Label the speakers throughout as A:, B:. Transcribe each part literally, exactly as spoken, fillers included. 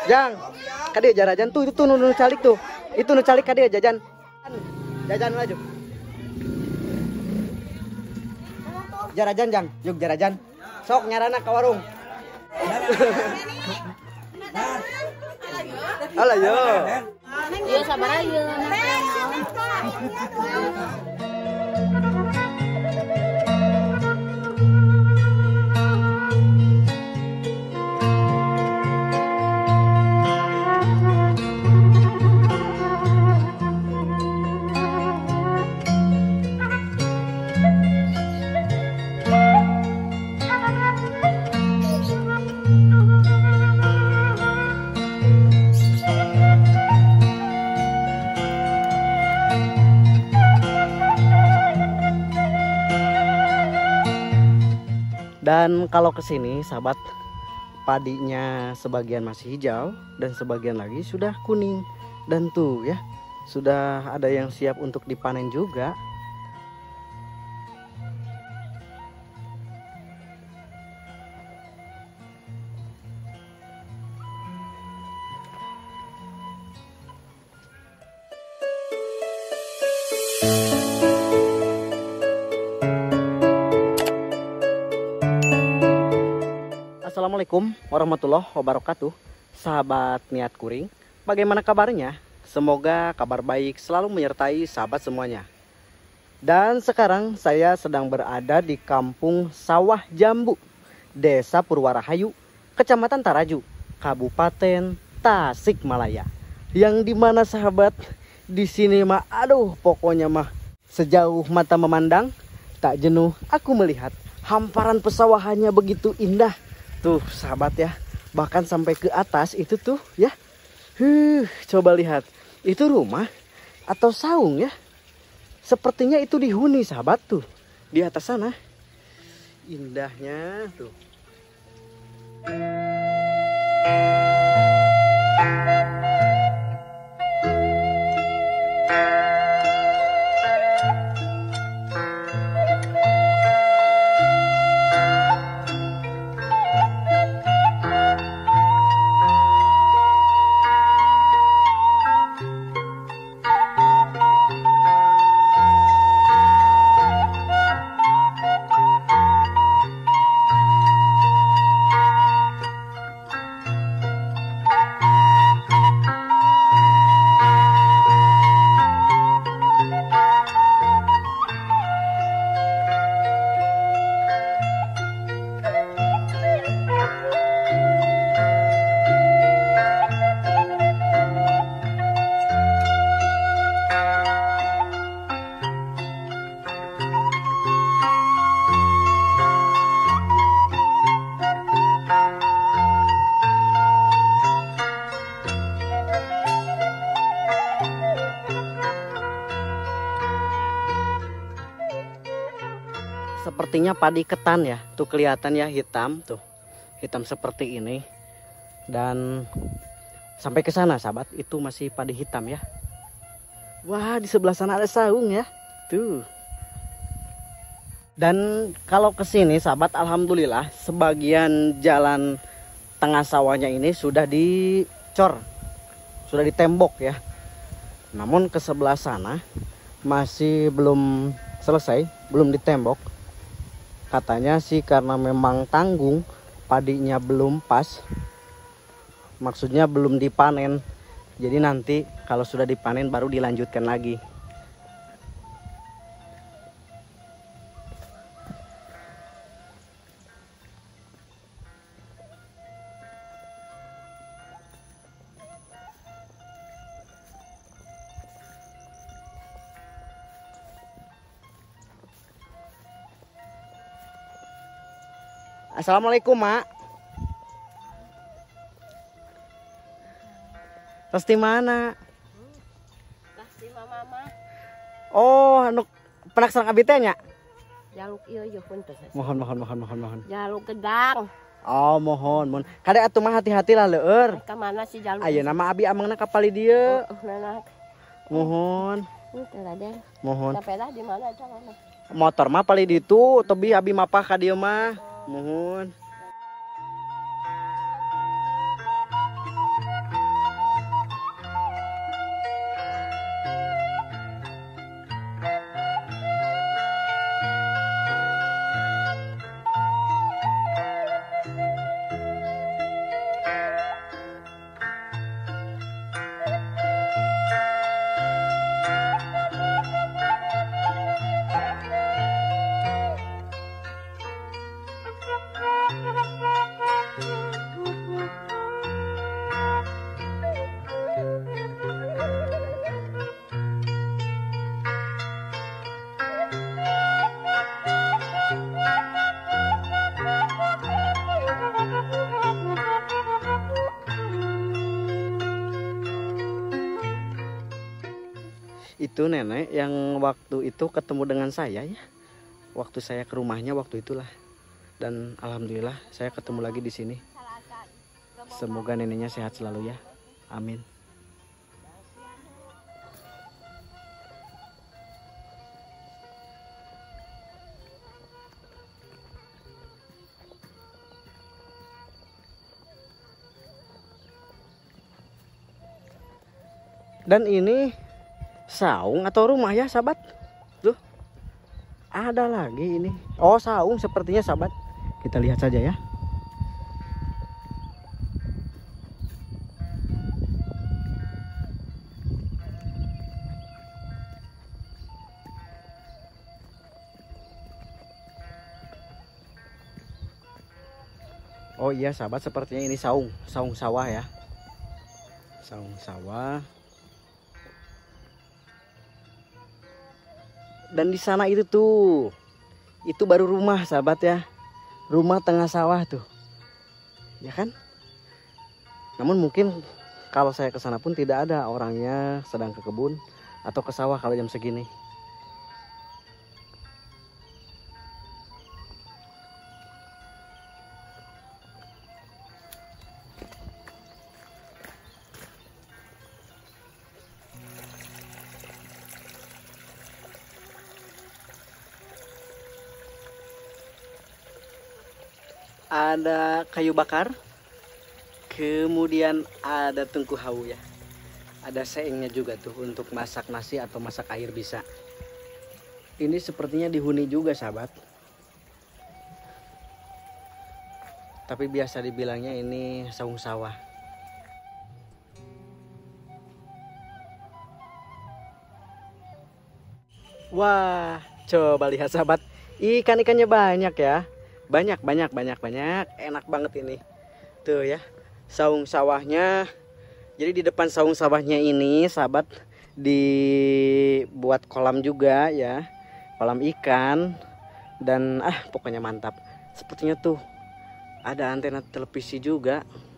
A: Jang, kade jarajan tuh itu tuh nu nu calik tuh. Itu nu calik kade jajan. Jajan maju. Jarajan Jang, yuk jarajan. Sok nyarana ke warung. Alah yo.
B: Iya sabar aja.
A: Dan kalau kesini sahabat, padinya sebagian masih hijau dan sebagian lagi sudah kuning. Dan tuh ya, sudah ada yang siap untuk dipanen juga. Assalamualaikum warahmatullahi wabarakatuh. Sahabat niat kuring, bagaimana kabarnya? Semoga kabar baik selalu menyertai sahabat semuanya. Dan sekarang saya sedang berada di kampung Sawah Jambu, Desa Purwarahayu, Kecamatan Taraju, Kabupaten Tasikmalaya. Yang dimana sahabat, di sini mah aduh pokoknya mah sejauh mata memandang tak jenuh aku melihat hamparan pesawahannya begitu indah. Tuh sahabat ya, bahkan sampai ke atas itu tuh ya. Huh, coba lihat, itu rumah atau saung ya? Sepertinya itu dihuni sahabat tuh, di atas sana. Indahnya tuh. Sepertinya padi ketan ya, tuh kelihatan ya hitam tuh, hitam seperti ini. Dan sampai ke sana sahabat, itu masih padi hitam ya. Wah, di sebelah sana ada saung ya, tuh. Dan kalau ke sini sahabat, alhamdulillah sebagian jalan tengah sawahnya ini sudah dicor, sudah ditembok ya. Namun ke sebelah sana masih belum selesai, belum ditembok. Katanya sih karena memang tanggung, padinya belum pas, maksudnya belum dipanen. Jadi nanti kalau sudah dipanen baru dilanjutkan lagi. Assalamualaikum Mak. Terus di mana?
B: Lah si mama.
A: Oh, anu penak sareng abi teh nya?
B: Jaluk ieu ieu punten.
A: Mohon mohon mohon mohon mohon.
B: Jaluk gedang.
A: Oh, mohon mohon. Kade atuh mah hati-hati lah leueur.
B: Ka mana si jaluk?
A: Ayeuna mah abi amangna kapali dieu.
B: Oh, nanak.
A: Mohon.
B: Itu Raden.
A: Mohon.
B: Sepeda di mana jangan.
A: Motor mah pali ditu, tebi abi mapah ka dieu mah. Mohon. Itu nenek yang waktu itu ketemu dengan saya ya. Waktu saya ke rumahnya waktu itulah. Dan alhamdulillah saya ketemu lagi di sini. Semoga neneknya sehat selalu ya. Amin. Dan ini saung atau rumah ya sahabat. Tuh. Ada lagi ini. Oh, saung sepertinya sahabat. Kita lihat saja ya. Oh iya sahabat, sepertinya ini saung, saung sawah ya. Saung sawah. Dan di sana itu tuh, itu baru rumah sahabat ya, rumah tengah sawah tuh, ya kan? Namun mungkin kalau saya ke sana pun tidak ada orangnya, sedang ke kebun atau ke sawah kalau jam segini. Ada kayu bakar, kemudian ada tungku hau ya, ada seengnya juga tuh untuk masak nasi atau masak air bisa. Ini sepertinya dihuni juga sahabat, tapi biasa dibilangnya ini saung sawah. Wah, coba lihat sahabat, ikan-ikannya banyak ya. Banyak, banyak, banyak, banyak. Enak banget ini. Tuh ya, saung sawahnya. Jadi di depan saung sawahnya ini, sahabat, dibuat kolam juga ya. Kolam ikan. Dan ah, pokoknya mantap. Sepertinya tuh ada antena televisi juga.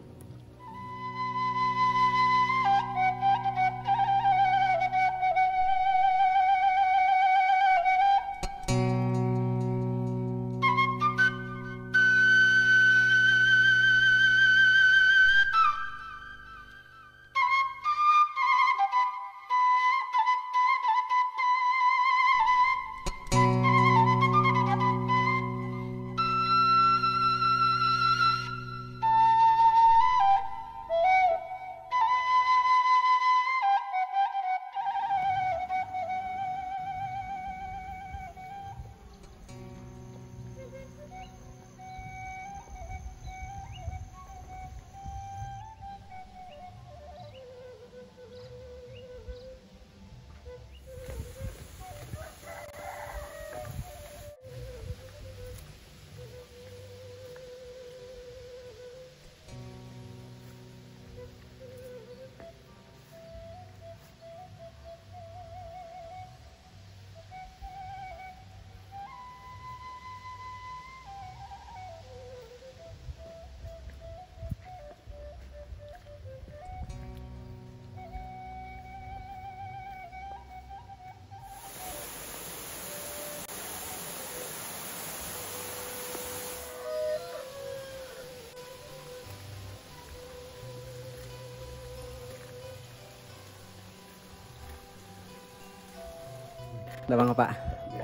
A: Udah bang apa?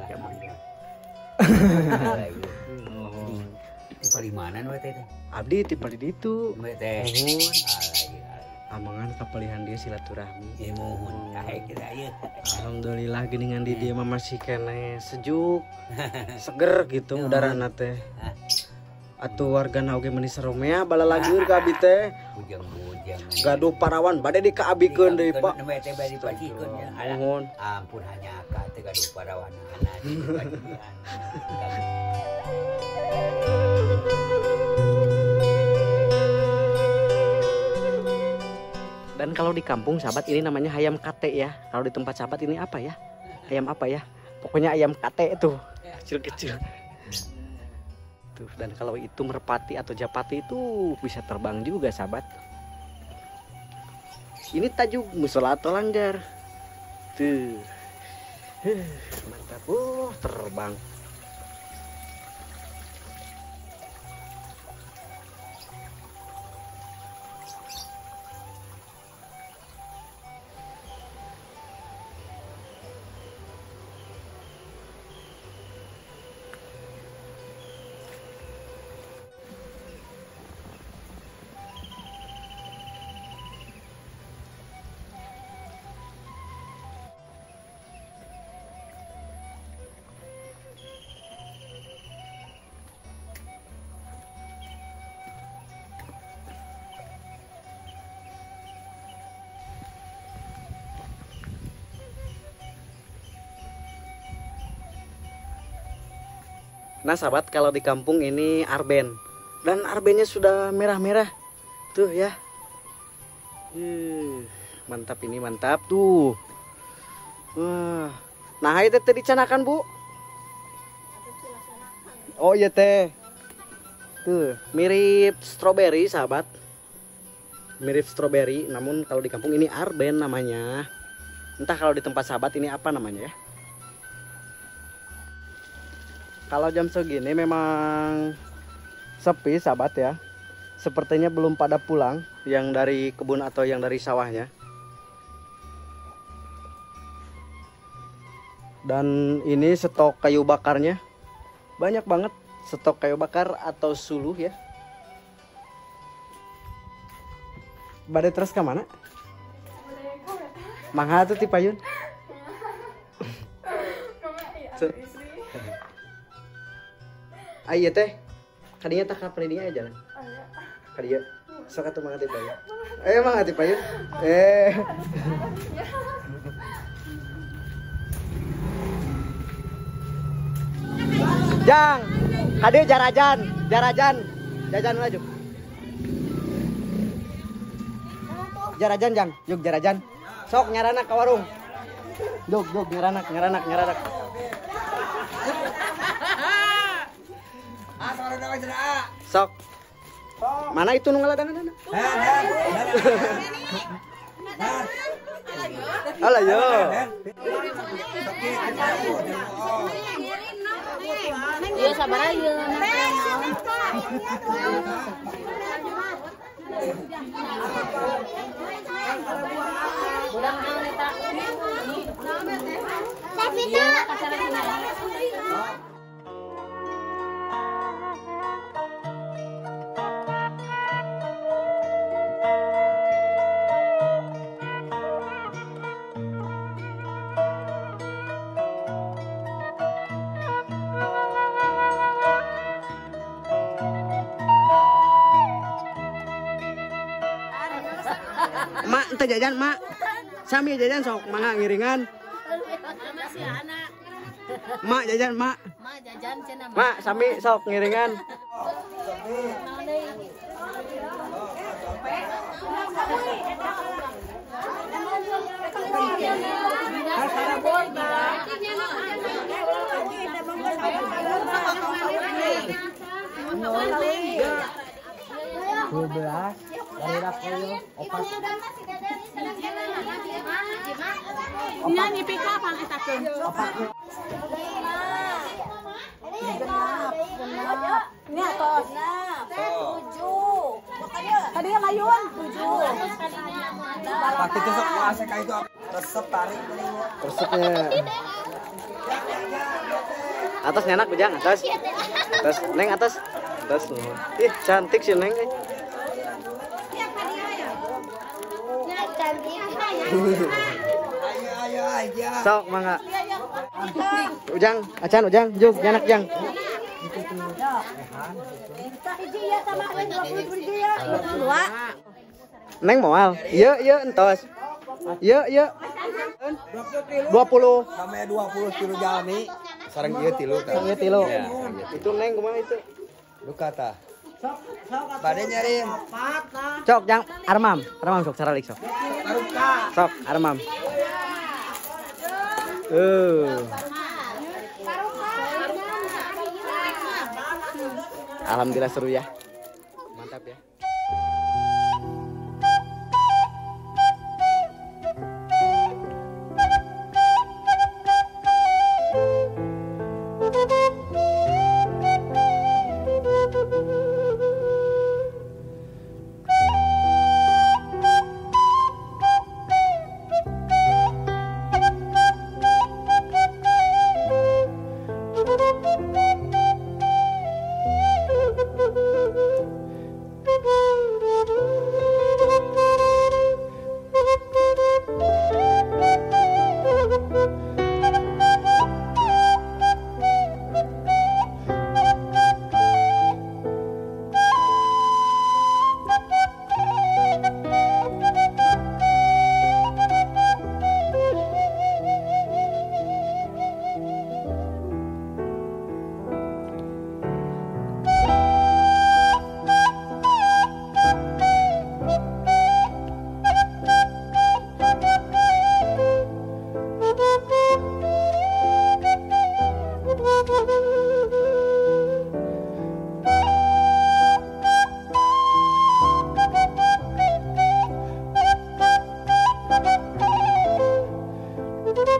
C: Oh, di mana nu teh?
A: Abdi tipal di ditu.
C: Teh.
A: Amangan kapalihan dia silaturahmi.
C: Ya mohon kae kita ieu.
A: Alhamdulillah geuningan di dia mah masih kene sejuk. Seger gitu udarana teh. Atuh wargana oge meuni saromea bala lagur ka abdi teh.
C: Bujang-bujang.
A: Gaduh parawan bade dikaabikeun deui Pak.
C: Nembe teh bari pasikeun ya.
A: Mohon.
C: Ampun hanya ka teh gaduh parawanana di bagian.
A: Dan kalau di kampung sahabat ini namanya ayam kate ya. Kalau di tempat sahabat ini apa ya? Ayam apa ya? Pokoknya ayam kate itu kecil-kecil. Tuh, dan kalau itu merpati atau japati itu bisa terbang juga sahabat. Ini tajuk musola atau langgar. Tuh. Huh, mantap. Uh, terbang. Nah sahabat, kalau di kampung ini arben, dan arbennya sudah merah-merah tuh ya. Uh, mantap ini, mantap tuh. Wah, nah itu tadi dicanakan bu. Oh iya teh, tuh mirip stroberi sahabat, mirip stroberi. Namun kalau di kampung ini arben namanya. Entah kalau di tempat sahabat ini apa namanya ya. Kalau jam segini memang sepi sahabat ya. Sepertinya belum pada pulang yang dari kebun atau yang dari sawahnya. Dan ini stok kayu bakarnya banyak banget, stok kayu bakar atau suluh ya. Badai terus ke mana? Mangha tuh tipayun. Ayo teh, kadinya tak kapal ini aja lah. Kadinya, sok atuh mangga tipayun. Eh mangga tipayun. Eh. Jang, kadieu jarajan, jarajan, jajan maju. Jarajan jang, yuk jarajan. Sok nyaranak ke warung. Jog, jog nyaranak, nyaranak, nyaranak. Sok. Mana itu nu ngaladan-ngaladan? Alah yo.
B: Iya sabar aja. Udah mahal nih tak. Tapi tak.
A: Mak, ente jajan mak. Sami jajan sok mangga ngiringan.
B: Masih anak.
A: Mak jajan mak.
B: Mak jajan cenah.
A: Mak sami sok ngiringan. dua belas dari rakoyo opat.
B: Ini nipika pang etakeun.
A: Opat.
B: Ini atos. tujuh. Tadi yang layun tujuh.
C: Pati kesok puasa kayak itu resep tarik
A: Resepnya. Atas nyenak bujang atas. Atas neng atas. Atas. Ih cantik sih neng.
C: ayo ayo aja
A: Sok mangga. Ujang, acan ujang, jung, nyanak jang. Neng moal. Iya, iya entos. Iya, iya. dua puluh.
C: sampai dua puluh kilo jalmi sareng ieu tilu tah.
A: Iya tilu.
C: Ya,
A: Itu neng kumaha itu?
C: lu kata pada nyari
A: Cok jang armam, armam sok saralik sok. Sok armam. Uh. Alhamdulillah seru ya. Mantap ya.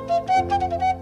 A: Thank you.